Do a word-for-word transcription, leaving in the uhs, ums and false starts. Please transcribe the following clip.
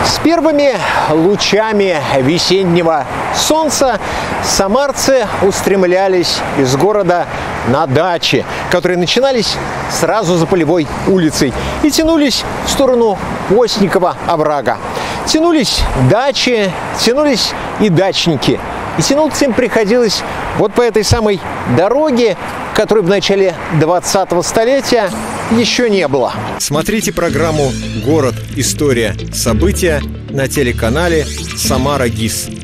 С первыми лучами весеннего солнца самарцы устремлялись из города на дачи, которые начинались сразу за Полевой улицей и тянулись в сторону Постникова оврага. Тянулись дачи, тянулись и дачники. И тянуться им приходилось вот по этой самой дороге, которой в начале двадцатого столетия еще не было. Смотрите программу «Город. История. События» на телеканале «Самара ГИС».